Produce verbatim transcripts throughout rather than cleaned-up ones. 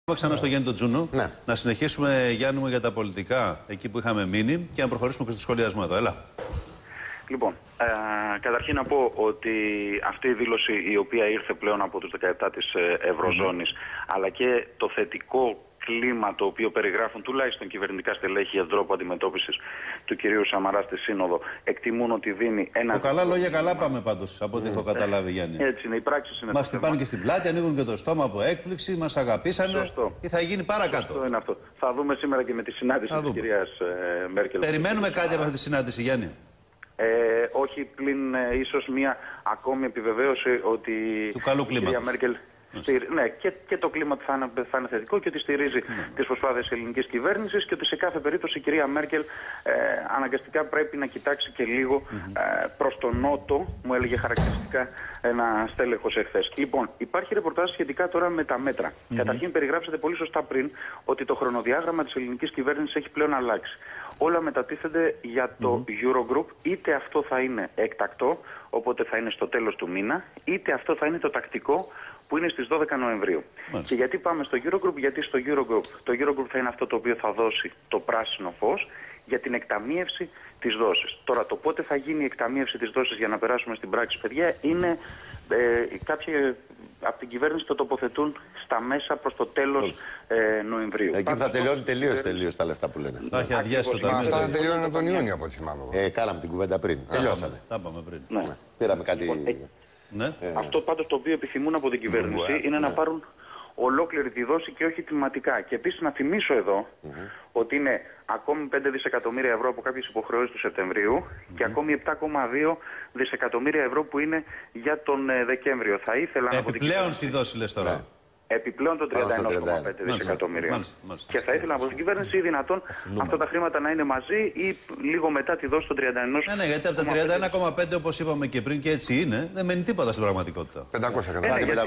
Ξανά στο Γιάννη τον Τζούνο. Ναι. Να συνεχίσουμε, Γιάννη μου, για τα πολιτικά εκεί που είχαμε μείνει και να προχωρήσουμε και στο σχολιασμό εδώ. Έλα. Λοιπόν, ε, καταρχήν να πω ότι αυτή η δήλωση, η οποία ήρθε πλέον από τους δεκαεπτά της Ευρωζώνης, mm-hmm. αλλά και το θετικό κλίμα το οποίο περιγράφουν τουλάχιστον κυβερνητικά στελέχη για τον τρόπο αντιμετώπισης του κυρίου Σαμαρά στη Σύνοδο, εκτιμούν ότι δίνει ένα. Το καλά λόγια καλά πάμε πάντως, από ό,τι έχω καταλάβει, Γιάννη. Έτσι είναι, οι πράξεις είναι. Μας χτυπάνε και στην πλάτη, ανοίγουν και το στόμα από έκπληξη, μας αγαπήσανε. Σωστό. Τι θα γίνει παρακάτω. Σωστό είναι αυτό. Θα δούμε σήμερα και με τη συνάντηση της κυρίας ε, Μέρκελ. Περιμένουμε κάτι από αυτή τη συνάντηση, Γιάννη. Ε, όχι πλην ε, ίσως μια ακόμη επιβεβαίωση ότι του καλού η κυρία Μέρκελ. Στη, ναι, και, και το κλίμα θα είναι, θα είναι θετικό και ότι στηρίζει mm. τις προσπάθειες της ελληνικής κυβέρνησης και ότι σε κάθε περίπτωση η κυρία Μέρκελ ε, αναγκαστικά πρέπει να κοιτάξει και λίγο mm-hmm. ε, προς τον νότο, μου έλεγε χαρακτηριστικά ένα στέλεχος εχθές. Λοιπόν, υπάρχει ρεπορτάζ σχετικά τώρα με τα μέτρα. Mm-hmm. Καταρχήν περιγράψατε πολύ σωστά πριν ότι το χρονοδιάγραμμα της ελληνικής κυβέρνησης έχει πλέον αλλάξει. Όλα μετατίθενται για το mm-hmm. Eurogroup, είτε αυτό θα είναι έκτακτο, οπότε θα είναι στο τέλος του μήνα, είτε αυτό θα είναι το τακτικό, που είναι στις δώδεκα Νοεμβρίου. Μάλιστα. Και γιατί πάμε στο Eurogroup? Γιατί στο Eurogroup, το Eurogroup θα είναι αυτό το οποίο θα δώσει το πράσινο φως για την εκταμείευση της δόσης. Τώρα, το πότε θα γίνει η εκταμείευση της δόσης για να περάσουμε στην πράξη, παιδιά, είναι ε, κάποιοι από την κυβέρνηση το τοποθετούν στα μέσα προς το τέλος ε, Νοεμβρίου. Εκεί θα τελειώνει τελείως, τελείως τα λεφτά που λένε. Θα έχει αδειάσει το ταμείο. Αυτά θα τελειώνουν από τον Ιούνιο, από ό,τι θυμάμαι. Ε, κάναμε την κουβέντα πριν. Τελειώσανε. Τα είπαμε πριν. Ναι. Ναι. Πήραμε κάτι. Λοιπόν, ε, ναι. Ε, αυτό πάντως το οποίο επιθυμούν από την κυβέρνηση mm-hmm. είναι να πάρουν ολόκληρη τη δόση και όχι τμηματικά. Και επίσης να θυμίσω εδώ mm-hmm. ότι είναι ακόμη πέντε δισεκατομμύρια ευρώ από κάποιες υποχρεώσεις του Σεπτεμβρίου mm-hmm. και ακόμη επτά κόμμα δύο δισεκατομμύρια ευρώ που είναι για τον ε, Δεκέμβριο. Θα ήθελα από την κυβέρνηση. Στη δόση λες τώρα. Ναι. Επιπλέον το τριάντα ένα κόμμα πέντε δισεκατομμύρια. Μάλιστα, μάλιστα. Και θα ήθελα από την κυβέρνηση ή δυνατόν Αφιλούμε. αυτά τα χρήματα να είναι μαζί ή λίγο μετά τη δόση των τριάντα ένα. Ναι, ναι, γιατί από τα τριάντα ένα κόμμα πέντε όπως είπαμε και πριν και έτσι είναι, δεν μένει τίποτα στην πραγματικότητα. πεντακόσια εκατομμύρια.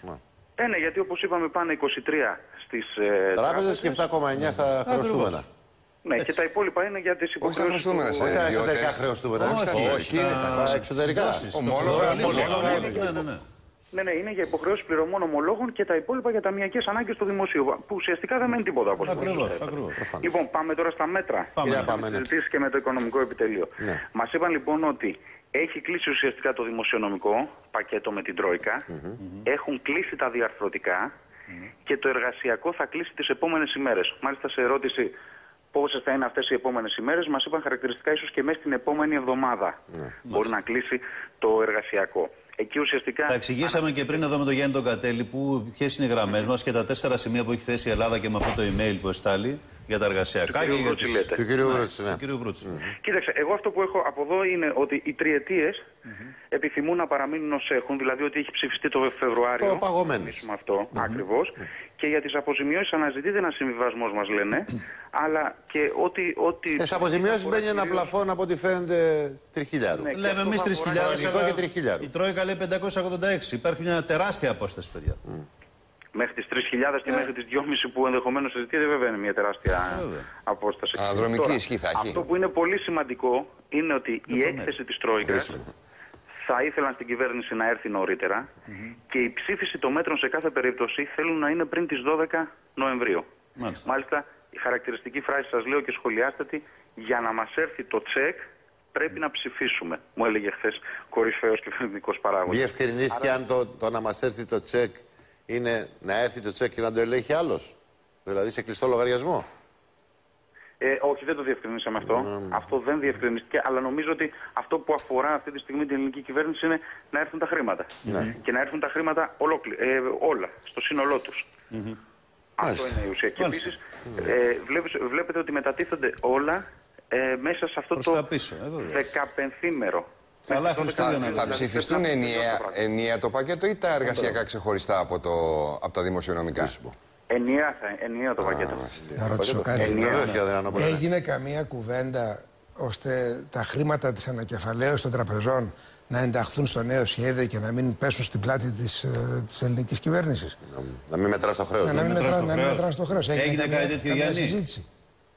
Ε, ναι, γιατί όπως είπαμε πάνε είκοσι τρία στις ε, τράπεζες και επτά κόμμα εννιά στα χρεωστούμενα. Ναι, και τα υπόλοιπα είναι για τις υποχρεώσεις του... Όχι τα εσωτερικά χρεωστούμενα. Όχι, τα εξωτερικά. Ναι, ναι, είναι για υποχρεώσεις πληρωμών ομολόγων και τα υπόλοιπα για ταμειακές ανάγκες του δημοσίου. Που ουσιαστικά δεν μένει τίποτα από αυτό. Λοιπόν, πάμε τώρα στα μέτρα. Πάμε, πάμε, ναι. Και με το οικονομικό επιτελείο. Ναι. Μας είπαν λοιπόν ότι έχει κλείσει ουσιαστικά το δημοσιονομικό πακέτο με την Τρόικα. Mm-hmm. Έχουν κλείσει τα διαρθρωτικά mm-hmm. και το εργασιακό θα κλείσει τις επόμενες ημέρες. Μάλιστα, σε ερώτηση πόσες θα είναι αυτές οι επόμενες ημέρες, μας είπαν χαρακτηριστικά ίσως και μέσα στην επόμενη εβδομάδα mm-hmm. μπορεί να κλείσει το εργασιακό. Εκεί ουσιαστικά... Τα εξηγήσαμε και πριν εδώ με τον Γιάννη τον Κατέλη, που ποιες είναι οι γραμμές μας και τα τέσσερα σημεία που έχει θέσει η Ελλάδα και με αυτό το email που εστάλει για τα εργασιακά. Του και Βρούτσι, για τις... Του κυρίου Βρούτσι, ναι. Του Βρούτσι. Mm-hmm. Κοίταξε, εγώ αυτό που έχω από εδώ είναι ότι οι τριετίες mm-hmm. επιθυμούν να παραμείνουν ως έχουν, δηλαδή ότι έχει ψηφιστεί το Φεβρουάριο. Το παγωμένο. Με αυτό, mm-hmm. ακριβώς. Mm-hmm. Και για τις αποζημιώσεις αναζητείται ένα συμβιβασμός, μας λένε, αλλά και ότι... ότι Τις αποζημιώσεις μπαίνει ένα πλαφόν από ό,τι φαίνεται τριχίλιαρο. Ναι, λέμε εμείς τρεις χιλιάδες, και η Τρόικα λέει πεντακόσια ογδόντα έξι. Υπάρχει μια τεράστια απόσταση, παιδιά. Mm. Μέχρι τις τρεις χιλιάδες και yeah. μέχρι τις δυόμισι που ενδεχομένως συζητείται, βέβαια είναι μια τεράστια yeah. απόσταση. Αναδρομική ισχύ θα έχει. Αυτό που είναι πολύ σημαντικό είναι ότι η έκθεση της Τρόικας θα ήθελαν στην κυβέρνηση να έρθει νωρίτερα mm-hmm. και η ψήφιση των μέτρων σε κάθε περίπτωση θέλουν να είναι πριν τις δώδεκα Νοεμβρίου. Μάλιστα, Μάλιστα η χαρακτηριστική φράση σας λέω και σχολιάστε τη, για να μας έρθει το τσεκ πρέπει να ψηφίσουμε, μου έλεγε χθες κορυφαίος κυβερνητικός παράγοντας. Διευκρινίστηκε Άρα... αν το, το να μας έρθει το τσεκ είναι να έρθει το τσεκ και να το ελέγχει άλλος, δηλαδή σε κλειστό λογαριασμό. Ε, όχι, δεν το διευκρινίσαμε αυτό. Mm. Αυτό δεν διευκρινίστηκε, αλλά νομίζω ότι αυτό που αφορά αυτή τη στιγμή την ελληνική κυβέρνηση είναι να έρθουν τα χρήματα. Mm. Και να έρθουν τα χρήματα ολόκλη, ε, όλα, στο σύνολό τους. Mm-hmm. Αυτό Μάλιστα. είναι η ουσία. Και επίσης mm. ε, βλέπετε, βλέπετε ότι μετατίθενται όλα ε, μέσα σε αυτό το δεκαπενθήμερο. Καλά, θα, θα ψηφιστούν ενιαία, ενιαία το πακέτο ή τα εργασιακά ξεχωριστά από, το, από τα δημοσιονομικά? Ενιαία, ενιαία το πακέτο. Να ρωτήσω κάτι. Έγινε καμία κουβέντα ώστε τα χρήματα της ανακεφαλαίωσης των τραπεζών να ενταχθούν στο νέο σχέδιο και να μην πέσουν στην πλάτη της, της ελληνικής κυβέρνησης? Να μην μετρά στο χρέος. Να μην μετρά στο χρέος. Έγινε κάτι τέτοιο, Γιάννη? Συζήτηση.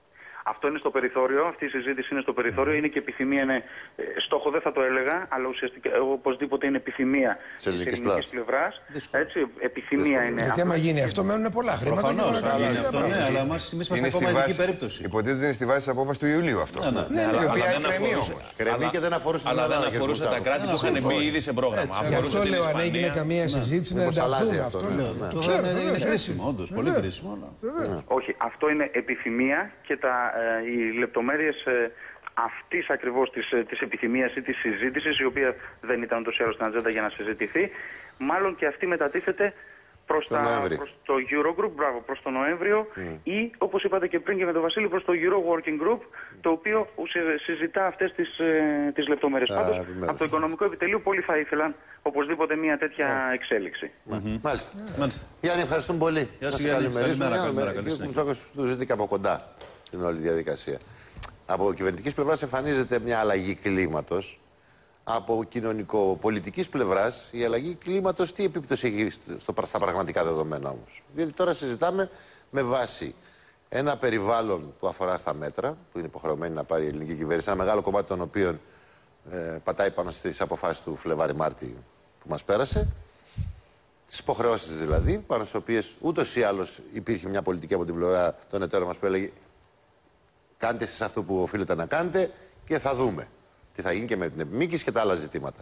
Αυτό είναι στο περιθώριο, αυτή η συζήτηση είναι στο περιθώριο, είναι και επιθυμία, είναι, στόχο δεν θα το έλεγα, αλλά ουσιαστικά οπωσδήποτε είναι επιθυμία της ελληνικής πλευράς. Έτσι, επιθυμία είναι. Γιατί άμα γίνει αυτό, μένουν πολλά χρήματα. Προφανώς, αλλά είναι αυτό, ναι, αλλά εμείς είμαστε ακόμα ειδική περίπτωση. Υποτίθεται είναι στη βάση της απόφασης του Ιουλίου αυτό. Ναι, ναι, η οποία εκκρεμεί όμως. Κρεμεί και δεν αφορούσε αλλά δεν αφορούσε τα κράτη που είχαν μπει ήδη σε πρόγραμμα. Γι' αυτό λέω, αν έγινε καμία συζήτηση, να ενταχθούν αυτό. Είναι χρήσιμο, όντως, πολύ χρήσιμο. Όχι, αυτό είναι επιθυμία και τα, ε, οι λεπτομέρειες ε, αυτής ακριβώς της, ε, της επιθυμίας ή της συζήτησης, η οποία δεν ήταν ούτως ή άλλως στην ατζέντα για να συζητηθεί, μάλλον και αυτή μετατίθεται προς, τα, προς το Eurogroup, μπράβο, προς τον Νοέμβριο mm. ή, όπως είπατε και πριν και με τον Βασίλη, προς το Euro Working Group, το οποίο συζητά αυτές τις, ε, τις λεπτομέρειες. Ah, Πάντως, από το οικονομικό επιτελείο πολύ θα ήθελαν οπωσδήποτε μια τέτοια yeah. εξέλιξη. Mm-hmm. Μάλιστα. Μάλιστα. Γιάννη, ευχαριστούμε πολύ. Γεια σας, καλημερίζουμε. Μου ζητήκα και από κοντά την όλη διαδικασία. Από κυβερνητικής πλευράς εμφανίζεται μια αλλαγή κλίματος. Από κοινωνικο-πολιτικής πλευράς, η αλλαγή κλίματος τι επίπτωση έχει στο, στα πραγματικά δεδομένα όμως. Διότι τώρα συζητάμε με βάση ένα περιβάλλον που αφορά στα μέτρα, που είναι υποχρεωμένη να πάρει η ελληνική κυβέρνηση, ένα μεγάλο κομμάτι των οποίων ε, πατάει πάνω στις αποφάσεις του Φλεβάρη-Μάρτη που μας πέρασε, τις υποχρεώσεις δηλαδή, πάνω στις οποίες ούτως ή άλλως υπήρχε μια πολιτική από την πλευρά των εταίρων μας που έλεγε κάντε εσείς αυτό που οφείλετε να κάνετε και θα δούμε τι θα γίνει και με την επιμήκυση και τα άλλα ζητήματα.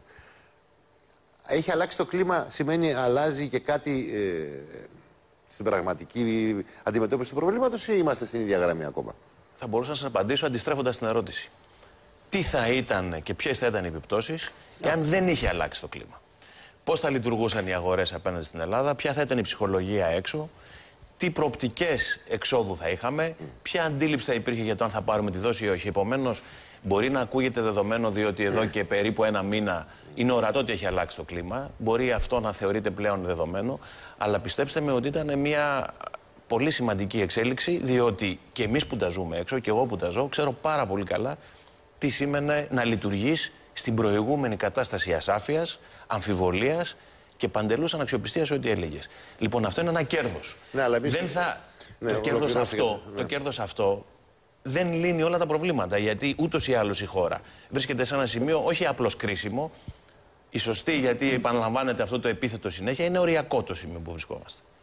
Έχει αλλάξει το κλίμα, σημαίνει αλλάζει και κάτι ε, στην πραγματική αντιμετώπιση του προβλήματος ή είμαστε στην ίδια γραμμή ακόμα? Θα μπορούσα να σας απαντήσω αντιστρέφοντας την ερώτηση. Τι θα ήταν και ποιες θα ήταν οι επιπτώσεις εάν δεν είχε αλλάξει το κλίμα? Πώς θα λειτουργούσαν οι αγορές απέναντι στην Ελλάδα, ποια θα ήταν η ψυχολογία έξω, τι προοπτικές εξόδου θα είχαμε, ποια αντίληψη θα υπήρχε για το αν θα πάρουμε τη δόση ή όχι. Επομένως, μπορεί να ακούγεται δεδομένο διότι εδώ και περίπου ένα μήνα είναι ορατό ότι έχει αλλάξει το κλίμα. Μπορεί αυτό να θεωρείται πλέον δεδομένο. Αλλά πιστέψτε με ότι ήταν μια πολύ σημαντική εξέλιξη, διότι και εμείς που τα ζούμε έξω, και εγώ που τα ζω, ξέρω πάρα πολύ καλά τι σήμαινε να λειτουργείς στην προηγούμενη κατάσταση ασάφειας, αμφιβολίας και παντελούς αναξιοπιστίας ό,τι έλεγες. Λοιπόν, αυτό είναι ένα κέρδος. Ναι, αλλά εμείς... Δεν θα... ναι, το, κέρδος αυτό, ναι. το κέρδος αυτό δεν λύνει όλα τα προβλήματα, γιατί ούτως ή άλλως η χώρα βρίσκεται σε ένα σημείο όχι απλώς κρίσιμο, η σωστή, γιατί επαναλαμβάνεται αυτό το επίθετο συνέχεια, είναι οριακό το σημείο που βρισκόμαστε.